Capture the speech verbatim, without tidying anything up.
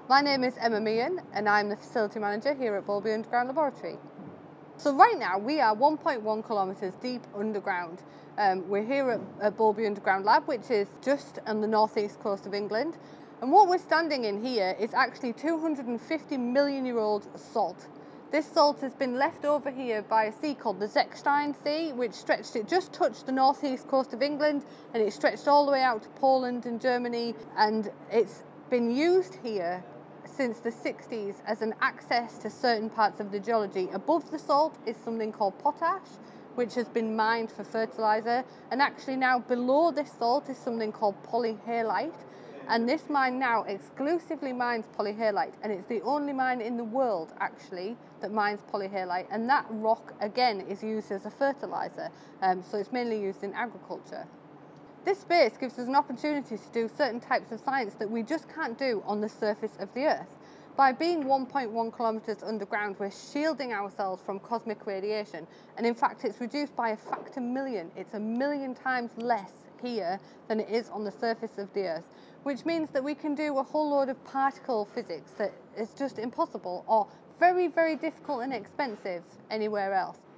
My name is Emma Meehan and I'm the Facility Manager here at Boulby Underground Laboratory. So right now we are one point one kilometres deep underground. Um, we're here at, at Boulby Underground Lab, which is just on the northeast coast of England. And what we're standing in here is actually two hundred fifty million year old salt. This salt has been left over here by a sea called the Zechstein Sea, which stretched, it just touched the northeast coast of England and it stretched all the way out to Poland and Germany, and it's been used here since the sixties as an access to certain parts of the geology. Above the salt is something called potash, which has been mined for fertiliser, and actually now below this salt is something called polyhalite. And this mine now exclusively mines polyhalite, and it's the only mine in the world actually that mines polyhalite, and that rock again is used as a fertiliser, um, so it's mainly used in agriculture. This space gives us an opportunity to do certain types of science that we just can't do on the surface of the Earth. By being one point one kilometres underground, we're shielding ourselves from cosmic radiation, and in fact it's reduced by a factor million. It's a million times less here than it is on the surface of the Earth, which means that we can do a whole load of particle physics that is just impossible or very, very difficult and expensive anywhere else.